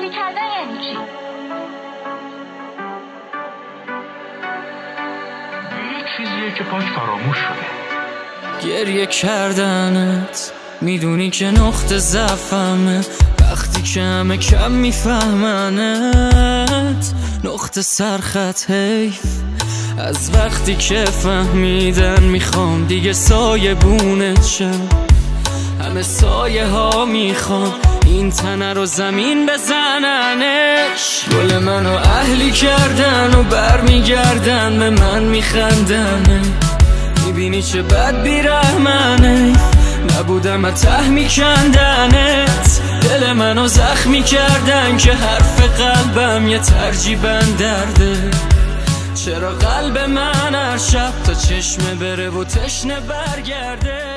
اهلی کردن یعنی چی؟ یه چیزیه که پاک فراموش شده. گریه کردنت میدونی که نقطه ضعفمه، وقتی که همه کم میفهمنت نقطه سرخط حیف. از وقتی که فهمیدن میخوام دیگه سایه بونت شم، همه سایه ها میخوام این تنه رو زمین بزننش. گل منو اهلی کردن و برمیگردن به من میخندن، میبینی چه بد بیرحمنه، نبودم ته میکندنت. دل منو زخمی کردن که حرف قلبم یه ترجیبن درده. چرا قلب من هر شب تا چشمه بره و تشنه برگرده؟